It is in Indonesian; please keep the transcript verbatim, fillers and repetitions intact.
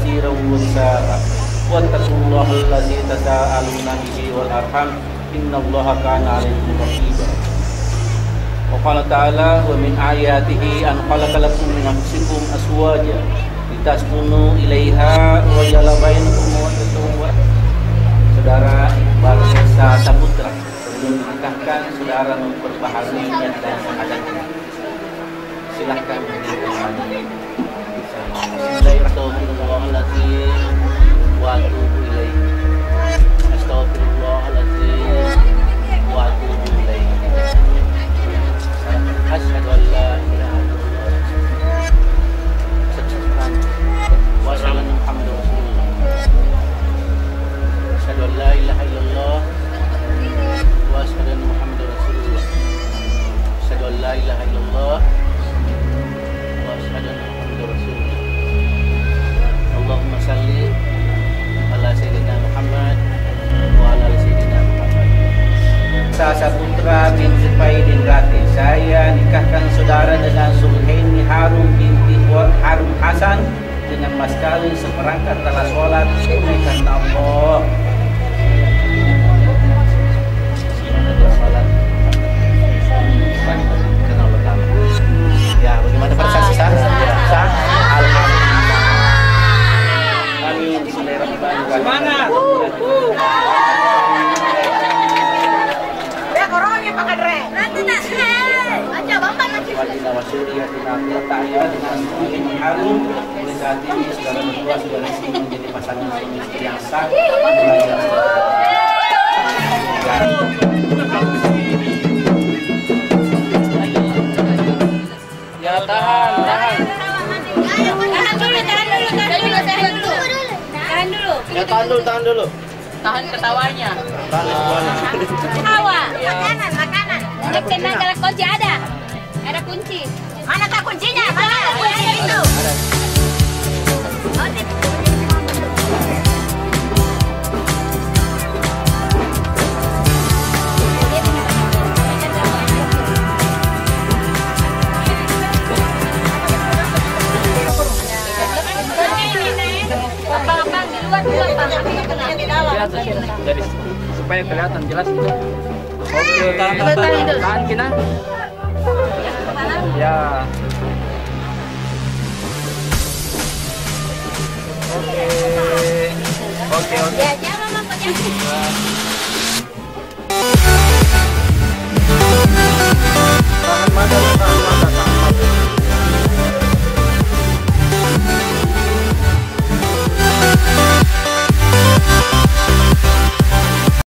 بصيرا وساء واتقوا الله الذي تساءلون به والأرحام إن الله كان عليكم رقيبا. وقال تعالى ومن آياته أن خلق لكم من أنفسكم أزواجا لتسكنوا إليها وجعل بينكم مودة ورحمة. Saudara Iqbal Esa Saputra, sebelum dinikahkan saudara memperbaharui niat dan syahadatnya. Silahkan mendengarkan. Bismillahirrahmanirrahim. Wa atubu ilaih. Astagfirullahaladzim. Wa atubu ilaih. Asyhadu an la ilaha illallah wa asyhadu anna Muhammadar Rasulullah. Asyhadu an la ilaha illallah wa asyhadu anna Muhammadar Rasulullah. Asyhadu an la ilaha illallah wa asyhadu anna Muhammadar Rasulullah. Allahumma shalli ala sayyidina Muhammad wa ala ali sayyidina Muhammad. Saya Saputra bin Zubaidin Rati, saya nikahkan saudara dengan Sulhaini Harun binti Harun Hasan dengan mas kawin seperangkat alat sholat tunai karena Allah. Ya, bagaimana para saksi sah? Sah? Alhamdulillah. Amin. Bismillahirrahmanirrahim. Semangat. Ya, korongnya pakai dre. Nanti nak. Aja bambang lagi. Wadina wasyuriya tina ta'ya dengan Sulhaini Harun. Mulai saat ini saudara berdua sudah resmi menjadi pasangan suami istri yang sah. Ya tahan, tahan. Tahan dulu, tahan dulu, tahan dulu, tahan dulu. Tahan dulu. Ya tahan dulu, tahan dulu. Tahan ketawanya. Tahan semuanya. Tawa. Makanan, makanan. Ada tenaga kunci ada. Ada kunci. Manakah kuncinya? Mana kuncinya itu? Oh, di- Abang-abang di luar dulu, Bang. Aku kena di dalam. Jadi supaya kelihatan jelas gitu. Oke, Tahan dulu. tahan kina. Ya.